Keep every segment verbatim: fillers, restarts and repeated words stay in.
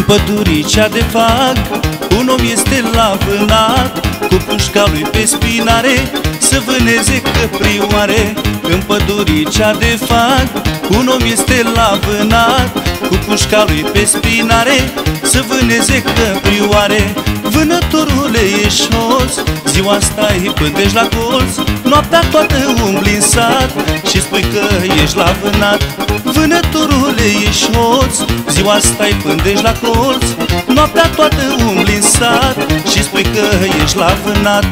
păduricea de fag, un om este la vânat, cu pușca lui pe spinare să vâneze căprioare. În păduricea de fag, un om este la vânat, cu pușca lui pe spinare să vâneze căprioare. Vânătorule, ești hoț, ziua stai pândești la colț, noaptea toată umbli în sat și spui că ești la vânat. Vânătorule, ești hoț, ziua stai pândești la colț, noaptea toată umbli în sat și spui că ești la vânat.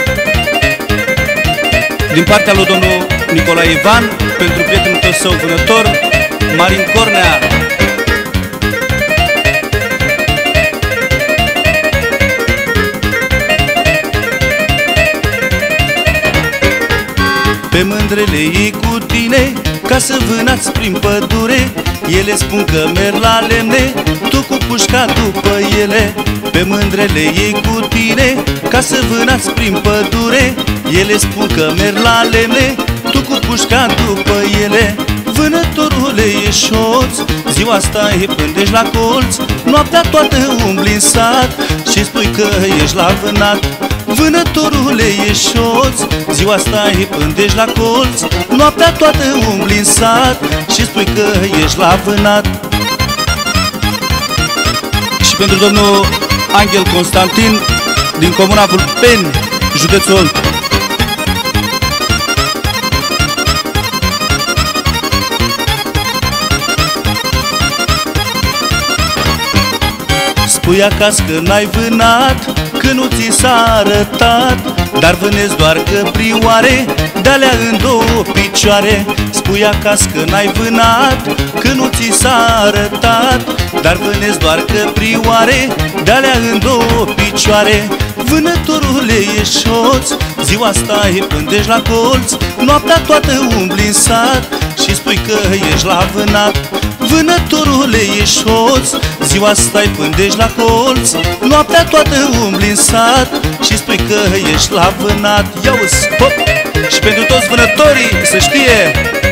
Din partea lui domnul Nicolae Ivan, pentru prietenul tău său vânător, Marin Cornea. Pe mândrele ei cu tine, ca să vânați prin pădure, ele spun că merg la lemne, tu cu pușca după ele. Pe mândrele ei cu tine, ca să vânați prin pădure, ele spun că merg la lemne, tu cu pușca după ele. Vânătorule, ești hoț, ziua stai pândești la colț, noaptea toată umbli în sat și spui că ești la vânat. Vânătorule, ești hoț, ziua stai pândești la colț, noaptea toată umbli în sat și spui că ești la vânat. Și pentru domnul Angel Constantin, din comuna Vulpeni, județul Olt. Spui acasă că n-ai vânat, că nu ți s-a arătat, dar vânezi doar căprioare, de-alea în două picioare. Spui acasă că n-ai vânat, că nu ți s-a arătat, dar vânezi doar căprioare, de-alea în două picioare. Vânătorule, ești hoț, ziua stai pândești la colț, noaptea toată umbli în sat și spui că ești la vânat. Vânătorule, ești hoț, ziua stai pândești la colț, noaptea toată umbli în sat și spui că ești la vânat. Ia-uzi, hop! Și pentru toți vânătorii, să știe,